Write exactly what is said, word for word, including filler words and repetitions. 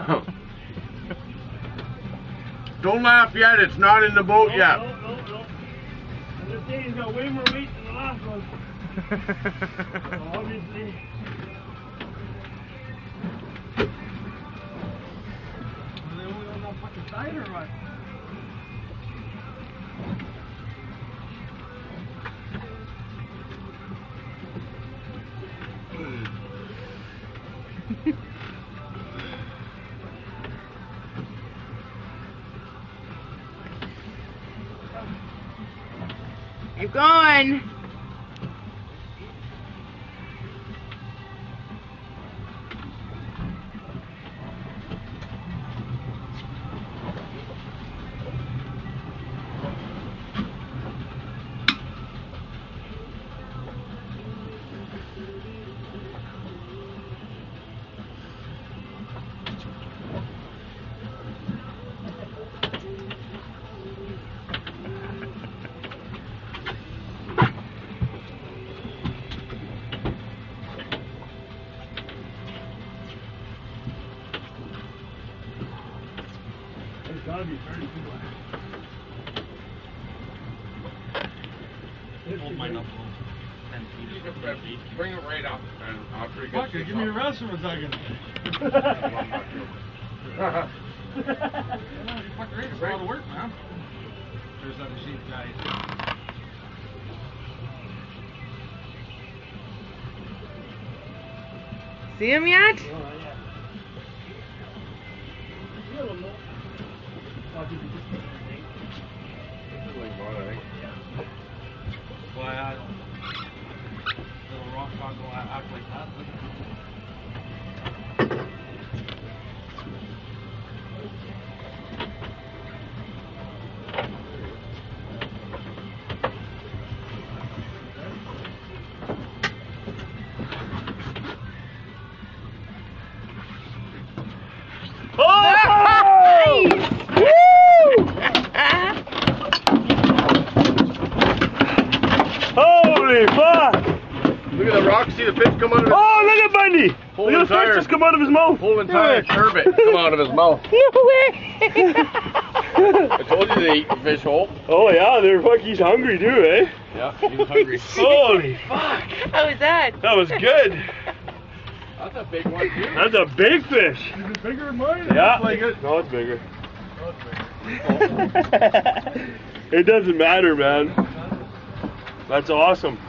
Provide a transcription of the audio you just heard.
Don't laugh yet, it's not in the boat no, yet. No, no, no. And this thing's got way more weight than the last one. Obviously. Are they only on that fucking side or what? Keep going. It's gotta be thirty-two. Hold mine up ten feet. Bring it right up and after he Fuck gets it, give me a rest for a second. You fucking right, it's a lot of work, man. There's that machine guy. See him yet? Oh, yeah. A little more. I'll give you just a thing. Why I little rock dog will act like that. Holy fuck! Look at the rock, see the fish come out of his Oh, look at Bundy! Whole Look at the entire- fish just come out of his mouth. whole entire turbot come out of his mouth. No way. I told you they eat the fish whole. Oh yeah, they're fuck. He's hungry too, eh? Yeah, he's hungry. Holy fuck! How was that? That was good. That's a big one too. That's a big fish. Is it bigger than mine? Yeah. Looks like it. No, it's bigger. Oh, it's bigger. It doesn't matter, man. That's awesome.